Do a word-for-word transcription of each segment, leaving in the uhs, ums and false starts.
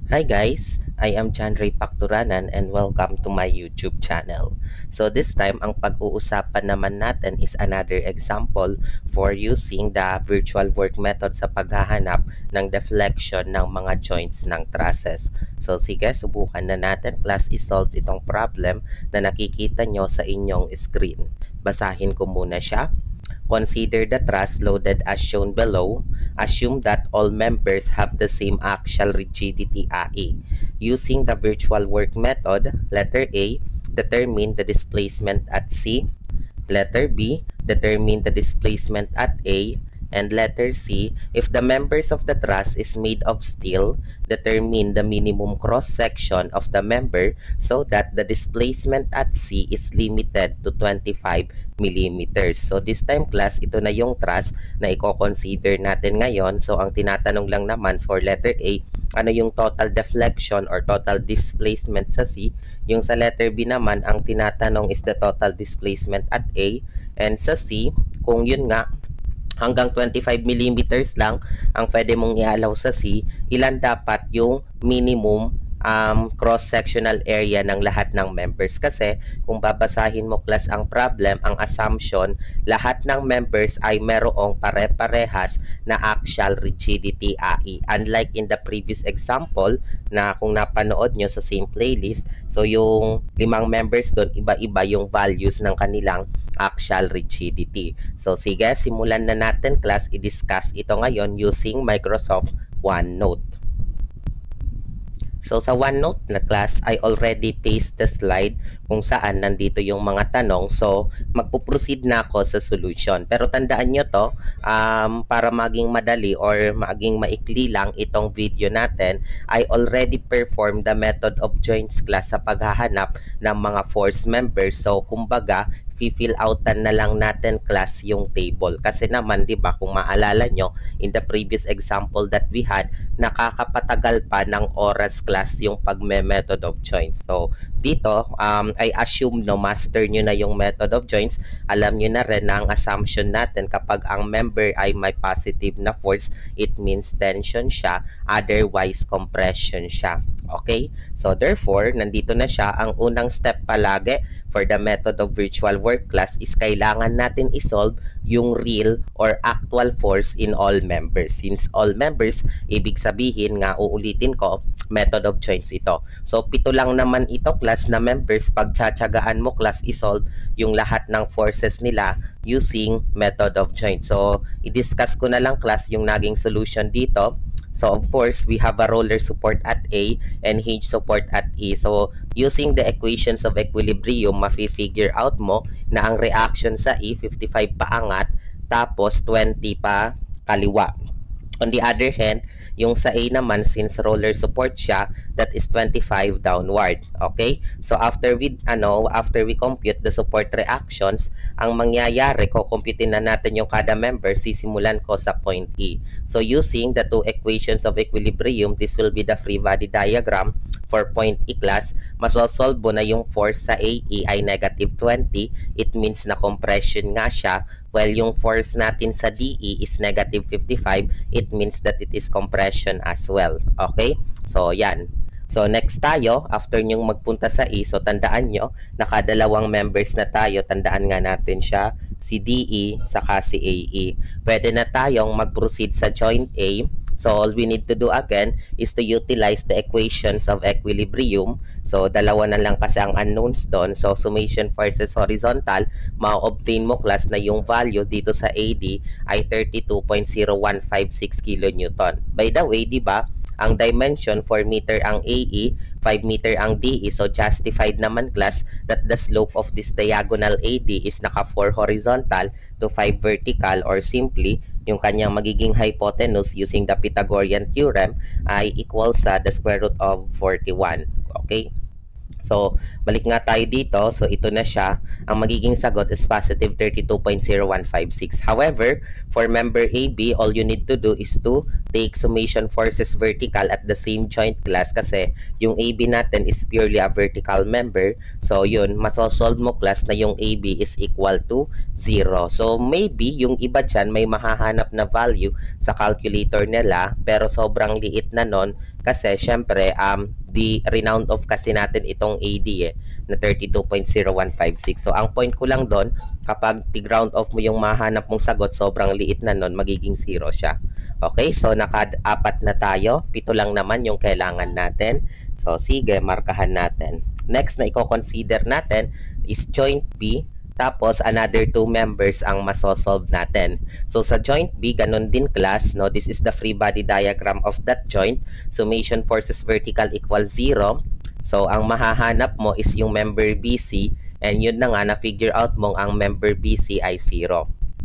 Hi guys, I am Chandray Pakturanan and welcome to my YouTube channel. So this time, ang pag-uusapan naman natin is another example for using the virtual work method sa paghahanap ng deflection ng mga joints ng trusses. So sige, subukan na natin class i-solve itong problem na nakikita nyo sa inyong screen. Basahin ko muna siya. Consider the truss loaded as shown below. Assume that all members have the same axial rigidity A A. Using the virtual work method, letter A, determine the displacement at C. Letter B, determine the displacement at A. And letter C, if the members of the truss is made of steel, determine the minimum cross-section of the member so that the displacement at C is limited to twenty-five millimeters. So this time class, ito na yung truss na i-consider natin ngayon. So ang tinatanong lang naman for letter A, ano yung total deflection or total displacement sa C. Yung sa letter B naman, ang tinatanong is the total displacement at A. And sa C, kung yun nga, hanggang twenty-five millimeters lang ang pwede mong i-allow sa C, ilan dapat yung minimum um, cross-sectional area ng lahat ng members. Kasi kung babasahin mo class ang problem, ang assumption, lahat ng members ay merong pare-parehas na axial rigidity A E. Unlike in the previous example na kung napanood nyo sa same playlist, so yung limang members doon, iba-iba yung values ng kanilang axial rigidity. So sige, simulan na natin class, i-discuss ito ngayon using Microsoft OneNote. So sa OneNote na class, I already paste the slide kung saan nandito yung mga tanong. So magpo-proceed na ako sa solution. Pero tandaan nyo to, um, para maging madali or maging maikli lang itong video natin, I already performed the method of joints class sa paghahanap ng mga force members. So kumbaga, fill outan na lang natin class yung table. Kasi naman, di ba, kung maalala nyo, in the previous example that we had, nakakapatagal pa ng oras class yung pagme-method of joints. So, dito, um, I assume no, master nyo na yung method of joints. Alam nyo na rin na ang assumption natin kapag ang member ay may positive na force, it means tension siya, otherwise compression siya. Okay? So, therefore, nandito na siya. Ang unang step palagi for the method of virtual work class is kailangan natin isolve yung real or actual force in all members. Since all members, ibig sabihin nga, uulitin ko, method of joints ito. So, pito lang naman ito class na members. Pagtsatsagaan mo class, isolve yung lahat ng forces nila using method of joints. So, i-discuss ko na lang class yung naging solution dito. So, of course, we have a roller support at A and hinge support at E. So, using the equations of equilibrium, mafi-figure out mo na ang reaction sa E, fifty-five pa angat, tapos twenty pa kaliwa. On the other hand, yung sa A naman, since roller support siya, that is twenty-five downward. Okay? So, after we, ano, after we compute the support reactions, ang mangyayari, kukumputin na natin yung kada member, sisimulan ko sa point E. So, using the two equations of equilibrium, this will be the free body diagram for point E class. Masosolve mo na yung force sa A E ay negative twenty. It means na compression nga siya. While yung force natin sa D E is negative fifty-five, it means that it is compression as well. Okay? So, yan. So, next tayo, after nyong magpunta sa E, so tandaan nyo, nakadalawang members na tayo, tandaan nga natin siya, si D E, saka si A E. Pwede na tayong mag-proceed sa joint A. So, all we need to do again is to utilize the equations of equilibrium. So, dalawa na lang kasi ang unknowns doon. So, summation forces horizontal, ma-obtain mo class na yung value dito sa A D ay thirty-two point zero one five six kilonewton. By the way, di ba, ang dimension four meter ang A E, five meter ang D E. So, justified naman class that the slope of this diagonal A D is naka four horizontal to five vertical, or simply, yung kanyang magiging hypotenuse using the Pythagorean theorem ay equal sa the square root of forty-one. Okay? So, balik nga tayo dito. So, ito na siya. Ang magiging sagot is positive thirty-two point zero one five six. However, for member A B, all you need to do is to take summation forces vertical at the same joint class kasi yung A B natin is purely a vertical member. So, yun, masosolve mo class na yung A B is equal to zero. So, maybe yung iba dyan may mahahanap na value sa calculator nila pero sobrang liit na nun kasi syempre um, di renound off kasi natin itong A D eh, na thirty-two point zero one five six. So, ang point ko lang doon, kapag ti-ground off mo yung mahanap mong sagot, sobrang liit na nun, magiging zero siya. Okay, so naka-apat na tayo. Pito lang naman yung kailangan natin. So, sige, markahan natin. Next na i-consider natin is joint B. Tapos, another two members ang masosolve natin. So, sa joint B, ganun din class. No? This is the free body diagram of that joint. Summation forces vertical equals zero. So, ang mahahanap mo is yung member B C. And yun na nga, na-figure out mong ang member B C ay zero.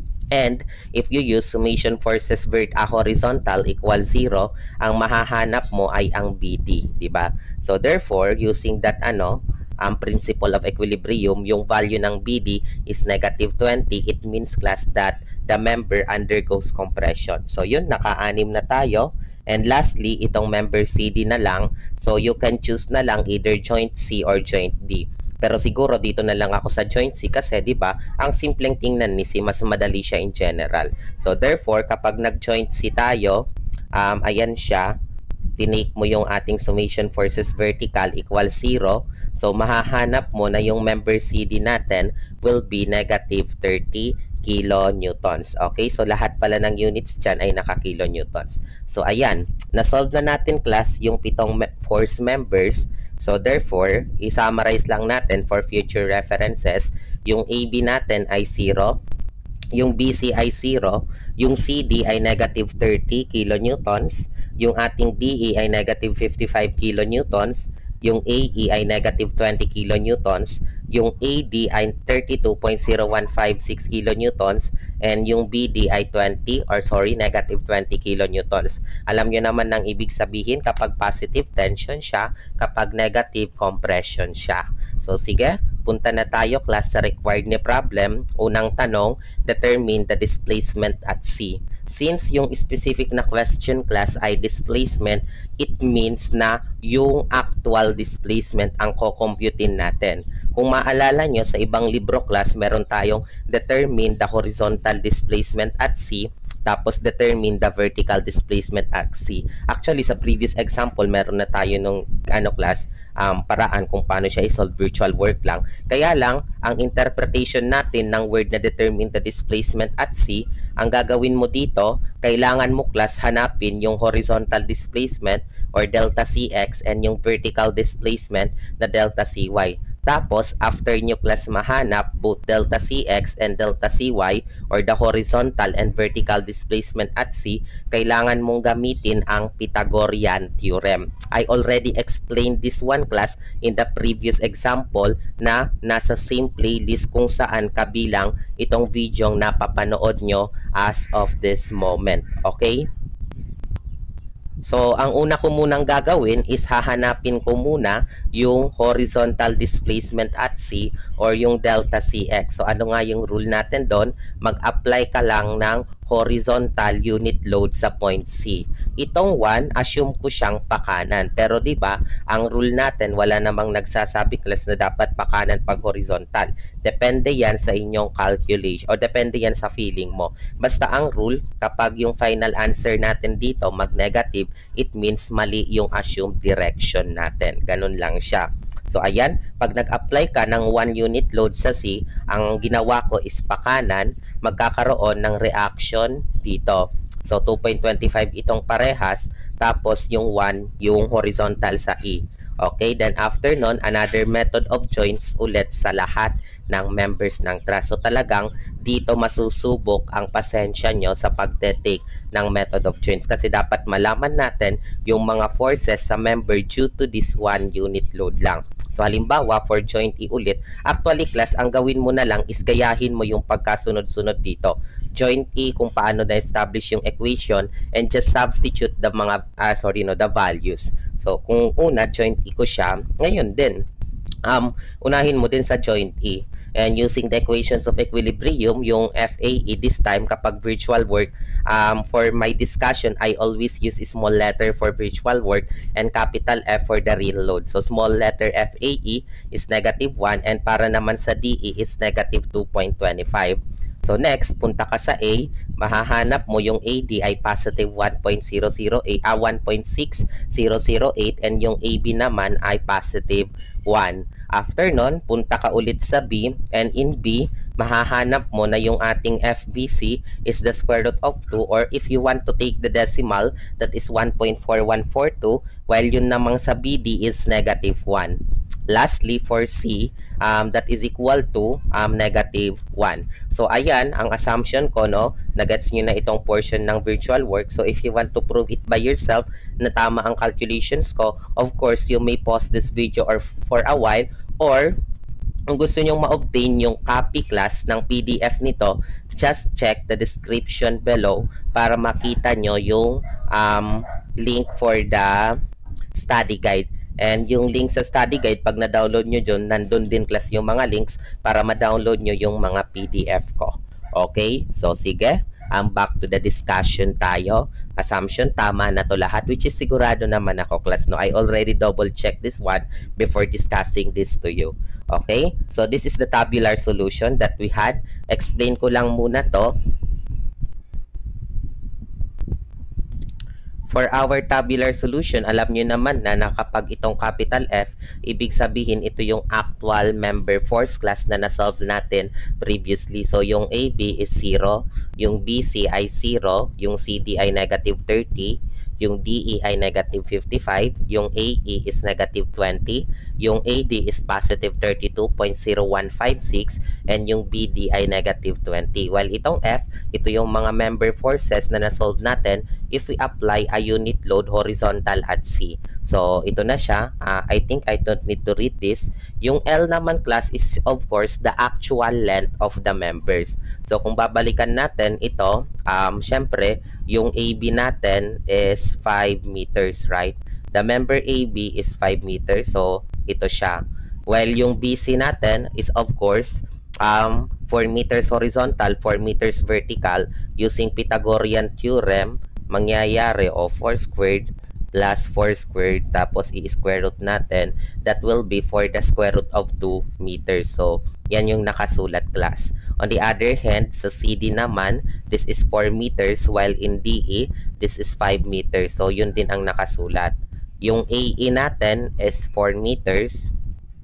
And if you use summation forces vert uh, horizontal equals zero, ang mahahanap mo ay ang B D, di ba? So therefore, using that ano, ang um, principle of equilibrium, yung value ng B D is negative twenty. It means class that the member undergoes compression. So yun, naka-anim na tayo. And lastly, itong member C D na lang. So you can choose na lang either joint C or joint D. Pero siguro dito na lang ako sa joint C kasi 'di ba, ang simpleng tingnan ni C mas madali siya in general. So therefore, kapag nag-joint C tayo, um ayan siya, tinake mo yung ating summation forces vertical equals zero. So mahahanap mo na yung member C D natin will be negative thirty kilonewtons. Okay? So lahat pala ng units dyan ay naka-kilonewtons. So ayan, na-solve na natin class yung pitong me force members. So therefore, i-summarize lang natin for future references, yung A B natin ay zero, yung B C ay zero, yung C D ay negative thirty kilonewtons, yung ating D E ay negative fifty-five kilonewtons, yung A E ay negative twenty kilonewtons, yung A D ay thirty-two point zero one five six kilonewtons, and yung B D ay twenty or sorry, negative twenty kilonewtons. Alam nyo naman ng ibig sabihin kapag positive tension siya, kapag negative compression siya. So sige, punta na tayo class sa required ni problem. Unang tanong, determine the displacement at C. Since yung specific na question class ay displacement, it means na yung actual displacement ang kukumputin natin. Kung maalala nyo, sa ibang libro class, meron tayong determine the horizontal displacement at C, tapos determine the vertical displacement at C. Actually, sa previous example, meron na tayo nung ano class, um, paraan kung paano siya i-solve, virtual work lang. Kaya lang, ang interpretation natin ng word na determine the displacement at C, ang gagawin mo dito, kailangan mo class hanapin yung horizontal displacement or delta C X and yung vertical displacement na delta C Y. Tapos, after nyo class mahanap both delta C X and delta C Y or the horizontal and vertical displacement at C, kailangan mong gamitin ang Pythagorean theorem. I already explained this one class in the previous example na nasa same playlist kung saan kabilang itong video na napapanood nyo as of this moment. Okay? So, ang una ko munang gagawin is hahanapin ko muna yung horizontal displacement at C or yung delta C X. So, ano nga yung rule natin doon? Mag-apply ka lang ng horizontal unit load sa point C. Itong one, assume ko siyang pakanan. Pero 'di ba, ang rule natin wala namang nagsasabi class na dapat pakanan pag horizontal. Depende 'yan sa inyong calculation o depende 'yan sa feeling mo. Basta ang rule, kapag yung final answer natin dito mag-negative, it means mali yung assumed direction natin. Ganun lang siya. So ayan, pag nag-apply ka ng one unit load sa C, ang ginawa ko is pakanan, magkakaroon ng reaction dito. So two point two five itong parehas, tapos yung one yung horizontal sa E. Okay, then after nun, another method of joints ulit sa lahat ng members ng truss. So talagang dito masusubok ang pasensya nyo sa pagte-take ng method of joints kasi dapat malaman natin yung mga forces sa member due to this one unit load lang. So halimbawa, for joint E ulit, actually class, ang gawin mo na lang is gayahin mo yung pagkasunod-sunod dito. Joint E kung paano na-establish yung equation and just substitute the mga, uh, sorry no, the values. So kung una, joint E ko siya, ngayon din, um, unahin mo din sa joint E. And using the equations of equilibrium, yung F A E this time kapag virtual work, um, for my discussion, I always use small letter for virtual work and capital F for the real load. So small letter F A E is negative one and para naman sa D E is negative two point two five. So next, punta ka sa A, mahahanap mo yung A D ay positive one point zero zero eight, ah, one point six zero zero eight and yung A B naman ay positive one. After nun, punta ka ulit sa B and in B, mahahanap mo na yung ating F B C is the square root of two or if you want to take the decimal, that is one point four one four two while yun namang sa B D is negative one. Lastly, for C, um, that is equal to um, negative one. So, ayan, ang assumption ko, no, nagets nyo na itong portion ng virtual work. So, if you want to prove it by yourself na tama ang calculations ko, of course, you may pause this video or for a while or kung gusto nyong ma-obtain yung copy class ng P D F nito, just check the description below para makita nyo yung um, link for the study guide. And yung link sa study guide, pag na-download nyo dyan, nandun din class yung mga links para ma-download nyo yung mga P D F ko. Okay? So, sige. Um, back to the discussion tayo. Assumption, tama na to lahat, which is sigurado naman ako, class, no? I already double-check this one before discussing this to you. Okay? So, this is the tabular solution that we had. Explain ko lang muna to. For our tabular solution, alam nyo naman na nakapag itong capital F, ibig sabihin ito yung actual member force class na nasolve natin previously. So, yung A B is zero, yung B C ay zero, yung C D ay negative thirty, yung D E ay negative fifty-five, yung A E is negative twenty, yung A D is positive thirty-two point zero one five six, and yung B D ay negative twenty. While itong F, ito yung mga member forces na nasolve natin if we apply a unit load horizontal at C. So, ito na siya. Uh, I think I don't need to read this. Yung L naman, class, is of course the actual length of the members. So, kung babalikan natin ito, um, syempre, yung A B natin is five meters, right? The member A B is five meters. So, ito siya. While yung B C natin is of course um, four meters horizontal, four meters vertical. Using Pythagorean theorem, mangyayari o four squared plus four squared tapos i-square root natin, that will be for the square root of two meters. So, yan yung nakasulat, class. On the other hand, sa C D naman, this is four meters while in D E, this is five meters. So, yun din ang nakasulat. Yung A E natin is four meters.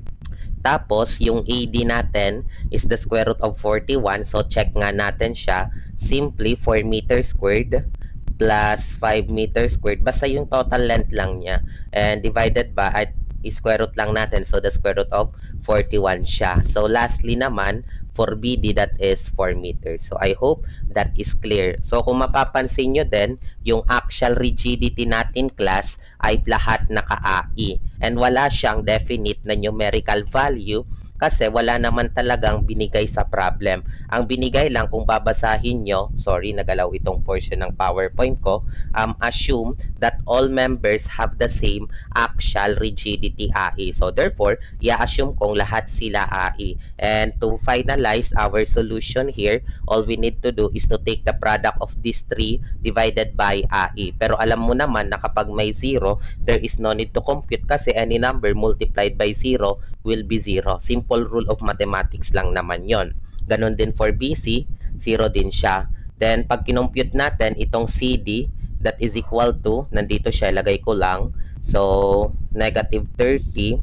Tapos, yung A D natin is the square root of forty-one. So, check nga natin siya. Simply, four meters squared plus five meters squared. Basta yung total length lang niya. And divided by, at square root lang natin. So, the square root of forty-one siya. So, lastly naman, for B D, that is four meters. So, I hope that is clear. So, kung mapapansin nyo din, yung actual rigidity natin, class, ay lahat naka-A I. And wala siyang definite na numerical value kasi wala naman talagang binigay sa problem. Ang binigay lang kung babasahin nyo, sorry, nagalaw itong portion ng PowerPoint ko, um, assume that all members have the same axial rigidity A I. So therefore, i-assume kong lahat sila A I. And to finalize our solution here, all we need to do is to take the product of these three divided by A I. Pero alam mo naman na kapag may zero, there is no need to compute kasi any number multiplied by zero will be zero. Simple rule of mathematics lang naman yon. Ganon din for B C, zero din siya. Then, pag kinompute natin itong C D, that is equal to, nandito siya, lagay ko lang. So, negative thirty,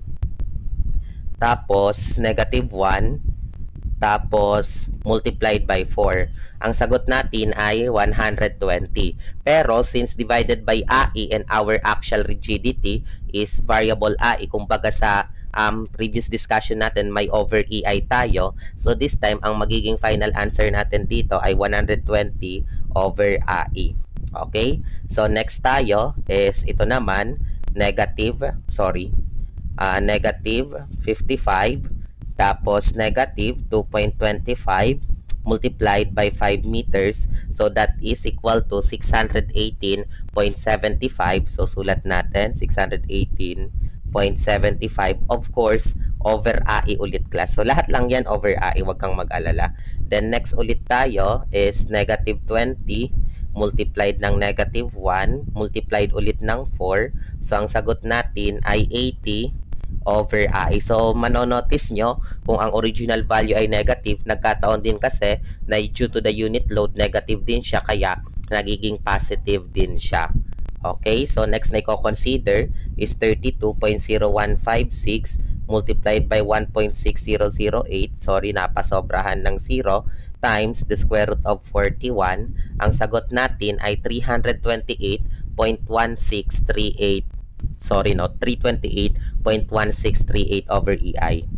tapos negative one, tapos multiplied by four. Ang sagot natin ay one hundred twenty. Pero since divided by A I and our actual rigidity is variable A I, kumbaga sa um, previous discussion natin may over E I tayo. So this time, ang magiging final answer natin dito ay one hundred twenty over A I. Okay? So next tayo is ito naman, negative, sorry, uh, negative fifty-five, tapos negative two point two five multiplied by five meters. So that is equal to six hundred eighteen point seven five. So sulat natin six hundred eighteen point seven five. Of course, over A I ulit class. So lahat lang yan over A I, wag kang mag-alala. Then next ulit tayo is negative twenty multiplied ng negative one multiplied ulit ng four. So ang sagot natin ay eighty over A I. So manonotice nyo kung ang original value ay negative, nagkataon din kasi na due to the unit load negative din siya, kaya nagiging positive din siya. Okay, so next na i-consider is thirty-two point zero one five six multiplied by one point six zero zero eight, sorry, napasobrahan ng zero, times the square root of forty-one. Ang sagot natin ay three hundred twenty-eight point one six three eight, sorry no, three hundred twenty-eight point one six three eight over E I.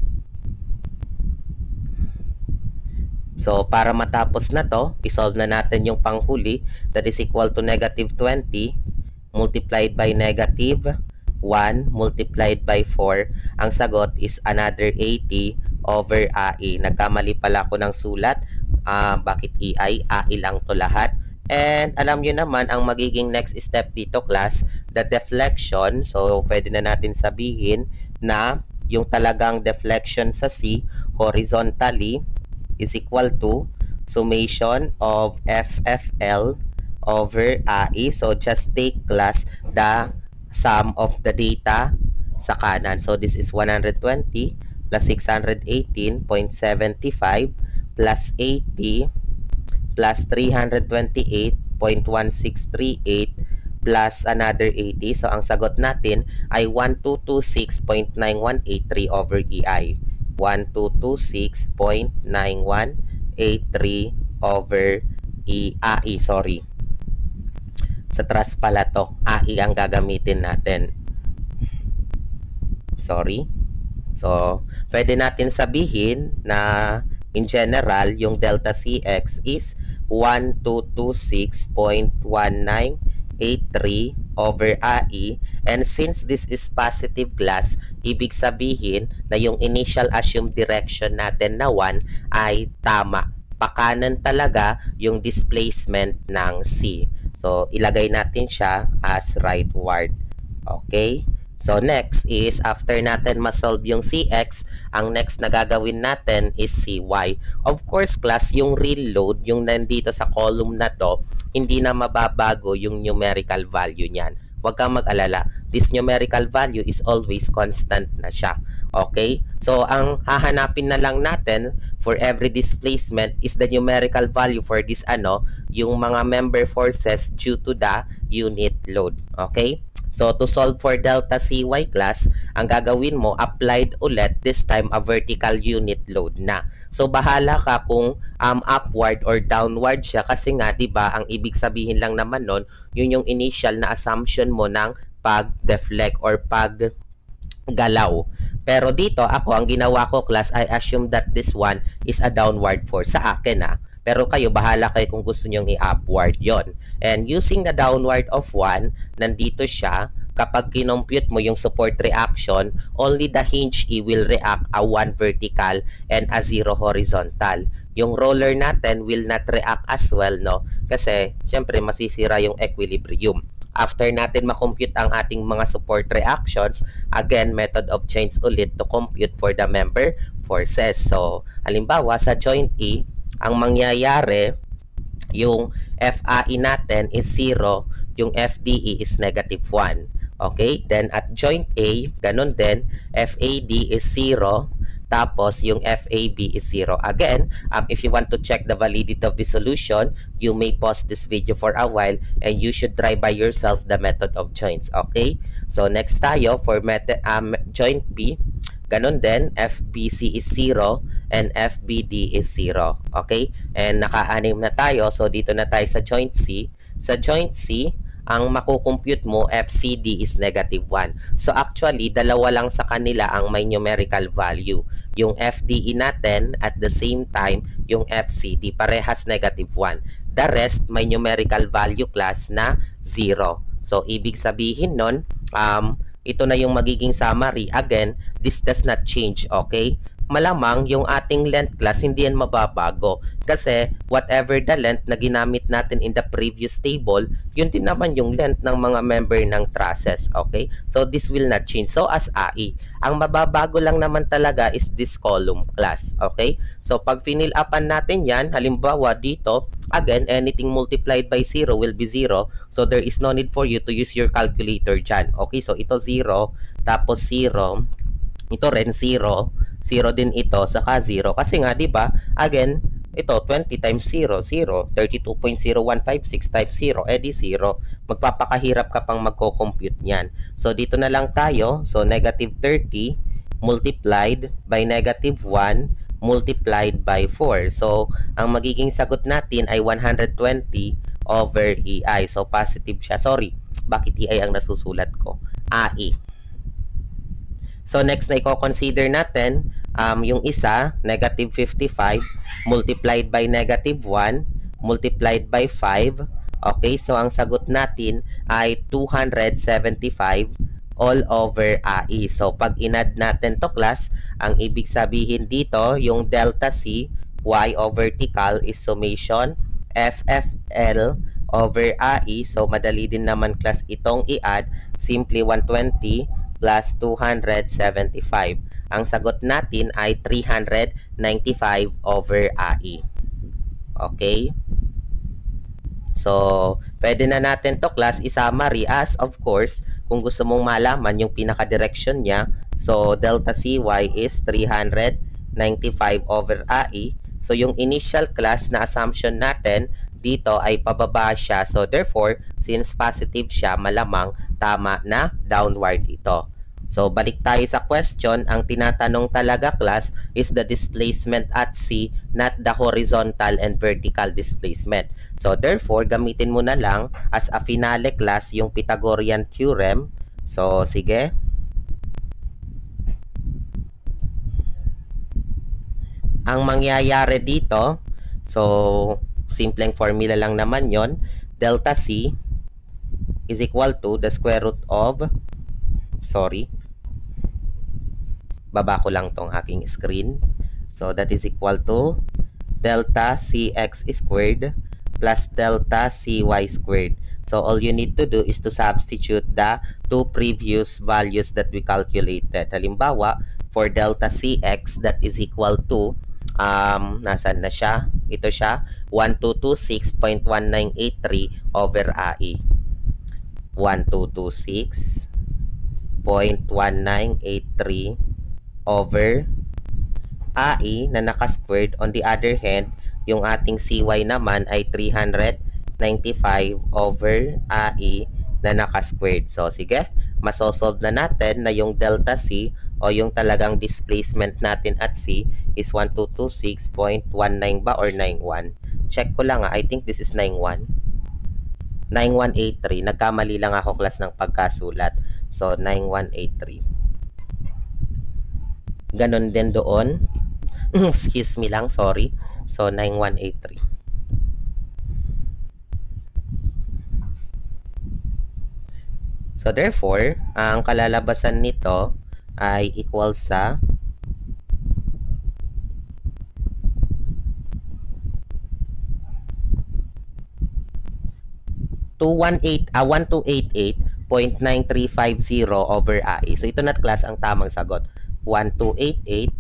So, para matapos na to, isolve na natin yung panghuli, that is equal to negative twenty multiplied by negative one multiplied by four. Ang sagot is another eighty over A I. Nagkamali pala ako ng sulat. Uh, bakit E I? A I lang to lahat. And alam nyo naman, ang magiging next step dito class, the deflection. So, pwede na natin sabihin na yung talagang deflection sa C horizontally is equal to summation of F F L over A I. So just take class the sum of the data sa kanan. So this is one hundred twenty plus six hundred eighteen point seven five plus eighty plus three hundred twenty-eight point one six three eight plus another eighty. So ang sagot natin ay one thousand two hundred twenty-six point nine one eight three over E I. one thousand two hundred twenty-six point nine one eight three over E I, sorry. Sa trust pala to, A I ang gagamitin natin. Sorry. So, pwede natin sabihin na in general, yung delta C X is one thousand two hundred twenty-six point one nine eight three over A I. And since this is positive class, ibig sabihin na yung initial assumed direction natin na one ay tama. Pakanan talaga yung displacement ng C. So, ilagay natin siya as rightward. Okay? So, next is, after natin ma-solve yung C X, ang next na gagawin natin is C Y. Of course, class, yung real load, yung nandito sa column na to, hindi na mababago yung numerical value niyan. Huwag kang mag-alala. This numerical value is always constant na siya. Okay? So, ang hahanapin na lang natin for every displacement is the numerical value for this ano, yung mga member forces due to the unit load. Okay? So, to solve for delta C Y class, ang gagawin mo, applied ulit, this time a vertical unit load na. So, bahala ka kung um, upward or downward siya kasi nga, di ba, ang ibig sabihin lang naman nun, yun yung initial na assumption mo ng pag-deflect or pag-galaw. Pero dito, ako, ang ginawa ko class, I assume that this one is a downward force sa akin ah. Pero kayo, bahala kayo kung gusto nyong i-upward yon. And using the downward of one, nandito siya, kapag kinompute mo yung support reaction, only the hinge E will react a one vertical and a zero horizontal. Yung roller natin will not react as well, no? Kasi, syempre, masisira yung equilibrium. After natin makompute ang ating mga support reactions, again, method of change ulit to compute for the member forces. So, halimbawa, sa joint E, ang mangyayari, yung F A I natin is zero, yung F D E is negative one. Okay? Then at joint A, ganun din, F A D is zero, tapos yung F A B is zero. Again, um, if you want to check the validity of the solution, you may pause this video for a while and you should try by yourself the method of joints. Okay? So next tayo for method, um, joint B, ganun din, F B C is zero and F B D is zero. Okay? And naka-anim na tayo. So, dito na tayo sa joint C. Sa joint C, ang makukompute mo, F C D is negative one. So, actually, dalawa lang sa kanila ang may numerical value. Yung F D E natin, at the same time, yung F C D, parehas negative one. The rest, may numerical value class na zero. So, ibig sabihin nun, um, ito na yung magiging summary. Again, this does not change, okay? malamang yung ating length class hindi yan mababago. Kasi whatever the length na ginamit natin in the previous table, yun din naman yung length ng mga member ng trusses. Okay? So this will not change. So as A I, ang mababago lang naman talaga is this column class. Okay? So pag finil upan natin yan, halimbawa dito, again, anything multiplied by zero will be zero. So there is no need for you to use your calculator dyan. Okay? So ito zero, tapos zero, ito rin zero, zero din ito, saka zero. Kasi nga, di ba, again, ito, twenty times zero, zero. thirty-two point zero one five six times zero, edi zero. Magpapakahirap ka pang magko-compute niyan. So, dito na lang tayo. So, negative thirty multiplied by negative one multiplied by four. So, ang magiging sagot natin ay one hundred twenty over E I. So, positive siya. Sorry, bakit E I ang nasusulat ko? A I. So, next na i-consider natin, um, yung isa, negative fifty-five, multiplied by negative one, multiplied by five. Okay, so ang sagot natin ay two hundred seventy-five all over A I. So, pag inad natin to class, ang ibig sabihin dito, yung delta C, y over vertical is summation, F F L over A I. So, madali din naman class itong i-add, simply one hundred twenty plus two hundred seventy-five. Ang sagot natin ay three hundred ninety-five over A I. Okay? So, pwede na natin to class i-summary as, of course, kung gusto mong malaman yung pinaka-direction niya. So, delta C Y is three hundred ninety-five over A I. So, yung initial class na assumption natin dito ay pababa siya. So, therefore, since positive siya, malamang tama na downward ito. So, balik tayo sa question. Ang tinatanong talaga class is the displacement at C, not the horizontal and vertical displacement. So, therefore, gamitin mo na lang as a finale class yung Pythagorean theorem. So, sige. Ang mangyayari dito, so, simpleng formula lang naman yon. Delta C is equal to the square root of, sorry, baba ko lang tong aking screen. So, that is equal to delta Cx squared plus delta Cy squared. So, all you need to do is to substitute the two previous values that we calculated. Halimbawa, for delta Cx, that is equal to, um, nasan na siya? Ito siya, one two two six point one nine eight three over A I. one two two six point one nine eight three over A I na naka-squared. On the other hand, yung ating C Y naman ay three hundred ninety-five over A I na naka-squared. So, sige, masosolve na natin na yung delta C o yung talagang displacement natin at C is one two two six point one nine ba or ninety-one? Check ko lang ah. I think this is ninety-one. ninety-one eighty-three. Nagkamali lang ako class ng pagkasulat. So, ninety-one eighty-three. Ganon din doon. Excuse me lang, sorry. So, ninety-one eighty-three. So, therefore, ang kalalabasan nito ay equal sa two one eight, ah, one two eight eight point nine three five zero over A I. So, ito na class ang tamang sagot. one two eight eight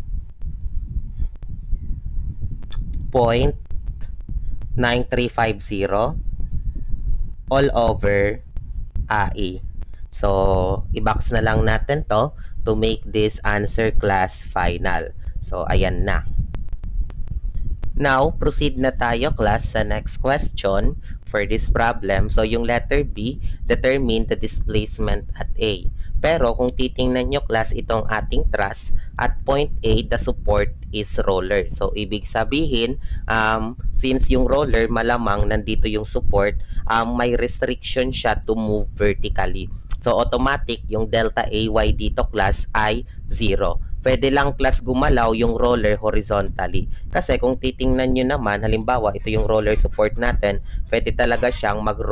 point nine three five zero all over A I. So, i-box na lang natin to to make this answer class final. So, ayan na. Now, proceed na tayo class sa next question for this problem. So, yung letter B, determine the displacement at A. Pero kung titingnan nyo class itong ating truss, at point A, the support is roller. So, ibig sabihin, um, since yung roller malamang nandito yung support, um, may restriction siya to move vertically. So, automatic yung delta A Y dito class ay zero. Pwede lang class gumalaw yung roller horizontally. Kasi kung titingnan nyo naman, halimbawa, ito yung roller support natin, pwede talaga siyang mag-roll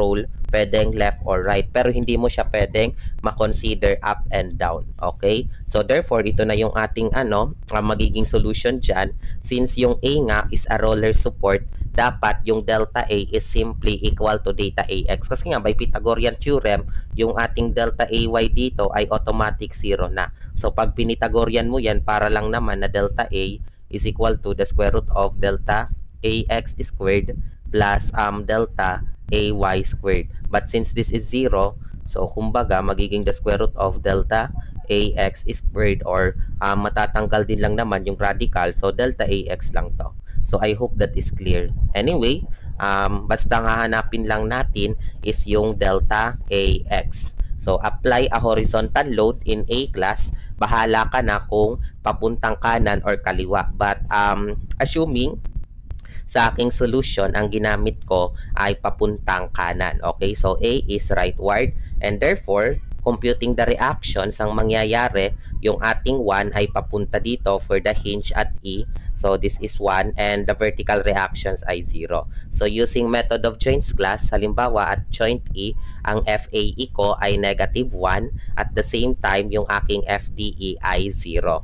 pwedeng left or right. Pero hindi mo siya pwedeng ma-consider up and down. Okay? So therefore, ito na yung ating ano, uh, magiging solution dyan. Since yung A nga is a roller support, dapat yung delta A is simply equal to delta A X. Kasi nga by Pythagorean theorem, yung ating delta A Y dito ay automatic zero na. So pag pinitagorian mo yan, para lang naman na delta A is equal to the square root of delta A X squared plus um, delta A Y squared. But since this is zero, so kumbaga magiging the square root of delta A X squared, or um, matatanggal din lang naman yung radical, so delta A X lang to. So I hope that is clear. Anyway, um, basta nga hanapin lang natin is yung delta A X. So apply a horizontal load in A class, bahala ka na kung papuntang kanan or kaliwa. But um, assuming sa aking solution, ang ginamit ko ay papuntang kanan. Okay, so A is rightward, and therefore, computing the reactions, ang mangyayari, yung ating one ay papunta dito for the hinge at E. So this is one, and the vertical reactions ay zero. So using method of joints class, halimbawa at joint E, ang F A E ko ay negative one, at the same time, yung aking F D E ay zero.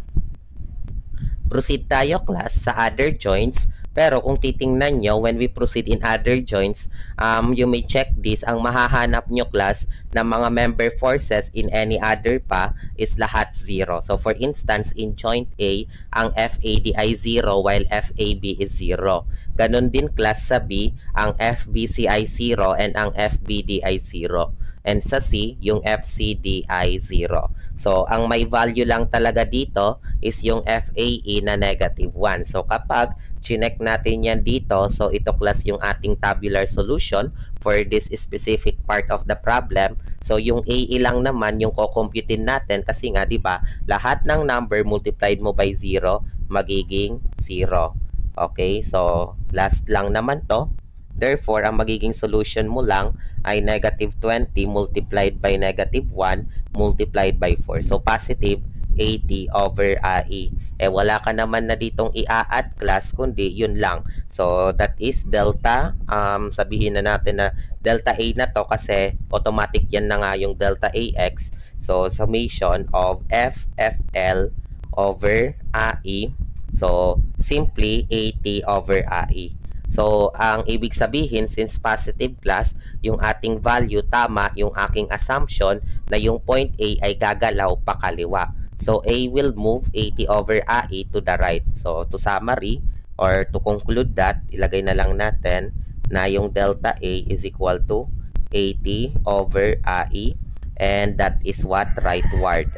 Proceed tayo class sa other joints. Pero kung titingnan nyo, when we proceed in other joints, um, you may check this. Ang mahahanap nyo class ng mga member forces in any other pa is lahat zero. So for instance, in joint A, ang F A D ay zero while F A B is zero. Ganon din class sa B, ang F B C ay zero and ang F B D ay zero. And sa C, yung F C D ay zero. So ang may value lang talaga dito is yung F A E na negative one. So kapag chinek natin yan dito, so ito class yung ating tabular solution for this specific part of the problem. So yung A E lang naman yung kukumputin natin kasi nga 'di ba, lahat ng number multiplied mo by zero magiging zero. Okay? So last lang naman to. Therefore, ang magiging solution mo lang ay negative twenty multiplied by negative one multiplied by four. So positive eighty over A E. Eh wala ka naman na ditong i-add class kundi yun lang. So that is delta, um, sabihin na natin na delta A na to kasi automatic yan na nga yung delta A X. So summation of F F L over A E. So simply eighty over A E. So, ang ibig sabihin, since positive class, yung ating value, tama yung aking assumption na yung point A ay gagalaw pakaliwa. So, A will move eighty over A E to the right. So, to summary, or to conclude that, ilagay na lang natin na yung delta A is equal to eighty over A E, and that is what rightward.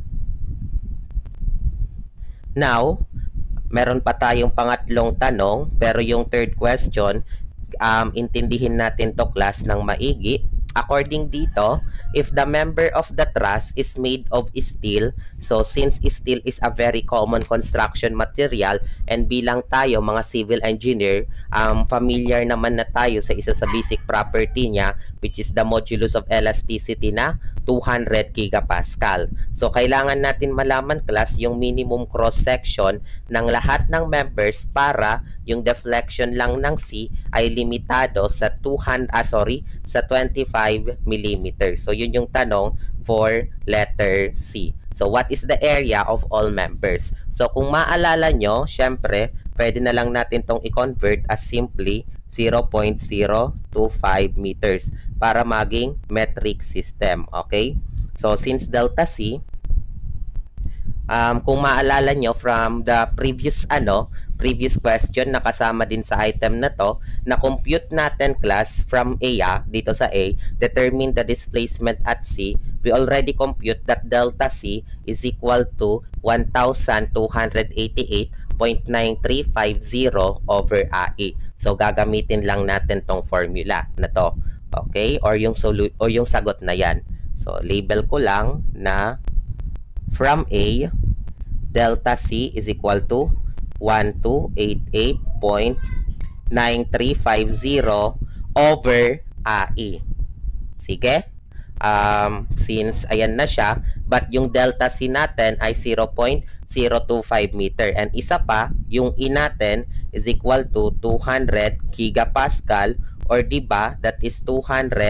Now, meron pa tayong pangatlong tanong, pero yung third question, um, intindihin natin to class ng maigi. According dito, if the member of the truss is made of steel, so since steel is a very common construction material, and bilang tayo mga civil engineer, um, familiar naman na tayo sa isa sa basic property niya, which is the modulus of elasticity na two hundred gigapascal. So kailangan natin malaman class yung minimum cross section ng lahat ng members para yung deflection lang ng C ay limitado sa two hundred ah sorry sa twenty-five millimeters. So yun yung tanong for letter C. So what is the area of all members? So kung maalala nyo, syempre pwede na lang natin tong i-convert as simply zero point zero two five meters para maging metric system. Okay? So since delta C, um, kung maalala nyo from the previous ano, previous question na kasama din sa item na to, na compute natin class from A, ah, dito sa A, determine the displacement at C. We already compute that delta C is equal to one thousand two hundred eighty-eight point nine three five zero over A E. So gagamitin lang natin tong formula na to. Okay? Or yung solu or yung sagot na yan. So label ko lang na from A, delta C is equal to one thousand two hundred eighty-eight point nine three five zero over A E. Sige? Um, since ayan na siya, but yung delta C natin ay zero point zero two five meter. And isa pa, yung E natin is equal to two hundred gigapascal, or diba, that is two hundred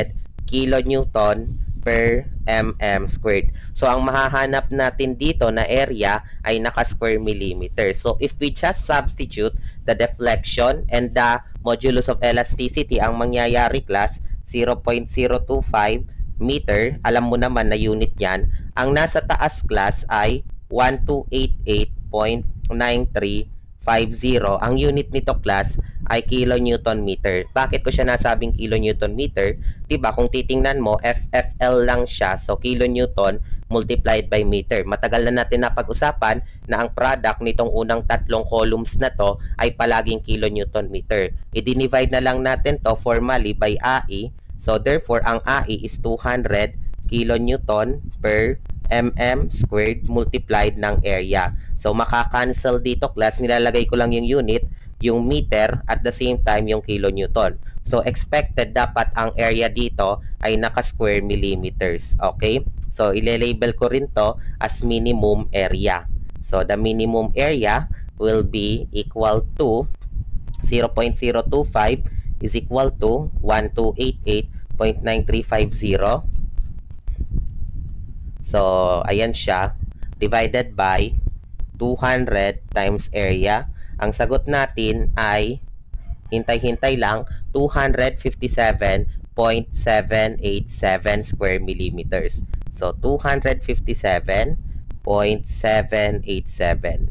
kilonewton per mm squared. So, ang mahahanap natin dito na area ay naka-square millimeter. So, if we just substitute the deflection and the modulus of elasticity, ang mangyayari class, zero point zero two five meter, alam mo naman na unit yan. Ang nasa taas class ay one two eight eight point nine three five zero. Ang unit nito class ay kilonewton meter. Bakit ko siya nasabing kilonewton meter? Diba kung titingnan mo, F F L lang siya. So kilonewton multiplied by meter. Matagal na natin napag-usapan na ang product nitong unang tatlong columns na to ay palaging kilonewton meter. I-divide na lang natin to formally by A I. So therefore, ang A I is two hundred kilonewton per mm squared multiplied ng area. So makakancel dito class, nilalagay ko lang yung unit, yung meter, at the same time yung kilonewton. So expected dapat ang area dito ay naka-square millimeters. Okay? So ile-label ko rin to as minimum area. So the minimum area will be equal to zero point zero two five is equal to one two eight eight point nine three five zero. So, ayan siya, divided by two hundred times area. Ang sagot natin ay, hintay-hintay lang, two hundred fifty-seven point seven eight seven square millimeters. So, two hundred fifty-seven point seven eight seven.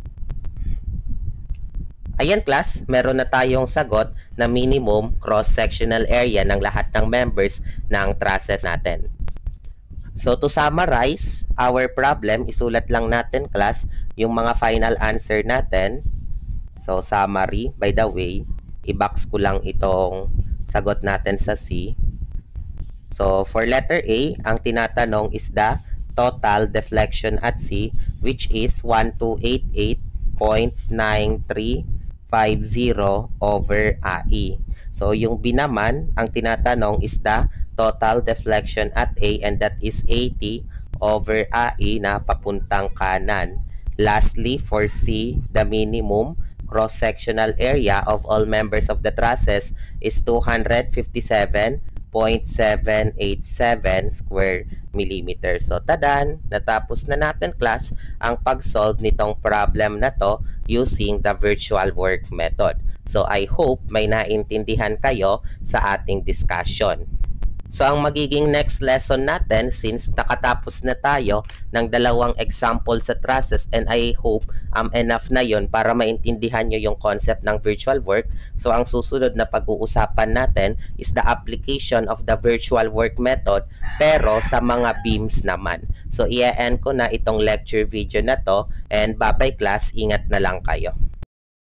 Ayan class, meron na tayong sagot na minimum cross-sectional area ng lahat ng members ng trusses natin. So to summarize our problem, isulat lang natin class yung mga final answer natin. So summary, by the way, i-box ko lang itong sagot natin sa C. So for letter A, ang tinatanong is the total deflection at C, which is one two eight eight point nine three five zero over A I. So yung B naman, ang tinatanong is the total deflection at A, and that is eighty over A I na papuntang kanan. Lastly, for C, the minimum cross-sectional area of all members of the trusses is two hundred fifty-seven point seven eight seven square millimeter. So, tadan! Natapos na natin class ang pag-solve nitong problem na to using the virtual work method. So, I hope may naintindihan kayo sa ating discussion. So, ang magiging next lesson natin, since nakatapos na tayo ng dalawang example sa trusses, and I hope um, enough na yon para maintindihan nyo yung concept ng virtual work. So, ang susunod na pag-uusapan natin is the application of the virtual work method, pero sa mga beams naman. So, i-end ko na itong lecture video na to, and bye-bye class, ingat na lang kayo.